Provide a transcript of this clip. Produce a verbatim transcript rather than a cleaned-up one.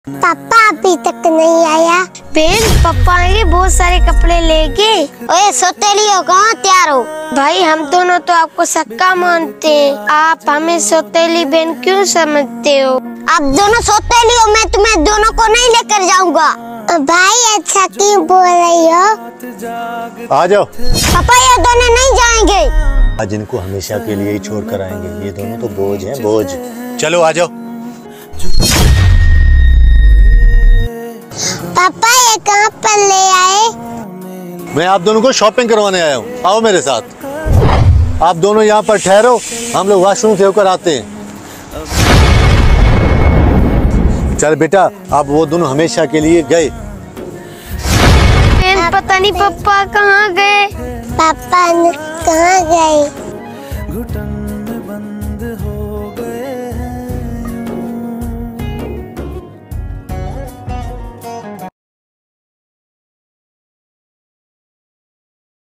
पापा अभी तक नहीं आया। बहन पापा आएंगे बहुत सारे कपड़े लेके। ओए सौतेली हो, कहाँ तैयार हो? भाई हम दोनों तो आपको सक्का मानते हैं, आप हमें सौतेली बहन क्यों समझते हो? आप दोनों सौतेली हो, मैं तुम्हें दोनों को नहीं लेकर जाऊंगा। भाई ऐसा क्यों बोल रही हो? आ जाओ। पापा ये दोनों नहीं जाएंगे। आज इनको हमेशा के लिए ही छोड़ कर आएंगे, ये दोनों तो बोझ हैं, बोझ। चलो आ जाओ। पापा ये कहाँ पर ले आए? मैं आप दोनों को शॉपिंग करवाने आया हूँ, आओ मेरे साथ। आप दोनों यहाँ पर ठहरो, हम लोग वॉशरूम से होकर आते हैं। चल बेटा, अब वो दोनों हमेशा के लिए गए। पता नहीं पापा कहाँ गए। पापा कहाँ गए?